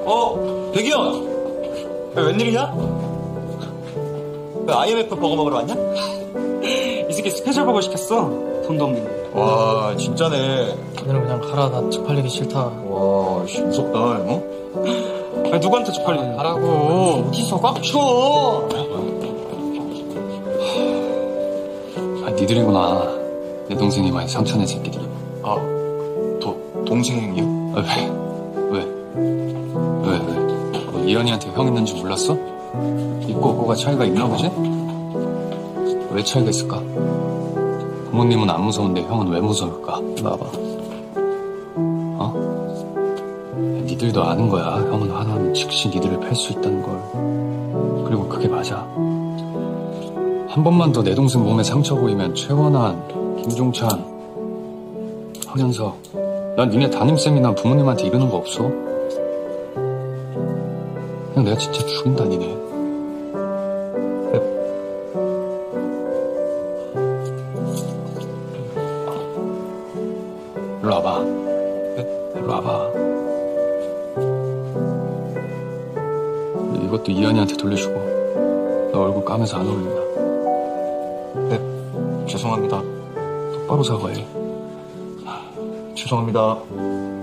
백이현! 웬일이냐? 왜 IMF 버거 먹으러 왔냐? 이 새끼 스페셜 버거 시켰어. 돈도 없는데. 와, 진짜네. 오늘은 그냥 가라. 나 쪽팔리기 싫다. 와, 무섭다, 아니, 누구한테 쪽팔리냐? 가라고. 어디서 꽉 쳐! 니들이구나. 내 동생이 많이 상처낸 새끼들이. 동생이요? 왜? 뭐 이현이한테 형 있는 줄 몰랐어? 있고 없고가 차이가 있나 보지? 왜 차이가 있을까? 부모님은 안 무서운데 형은 왜 무서울까? 봐봐. 니들도 아는 거야. 형은 하나하면 즉시 니들을 팰 수 있다는 걸. 그리고 그게 맞아. 한 번만 더 내 동생 몸에 상처 보이면 최원한, 김종찬, 황현석, 난 니네 담임쌤이나 부모님한테 이러는 거 없어. 그냥 내가 진짜 죽인다, 니네. 일로 와봐. 일로 와봐. 이것도 이현이한테 돌려주고. 너 얼굴 까매서 안 어울린다. 죄송합니다. 똑바로 사과해. 죄송합니다.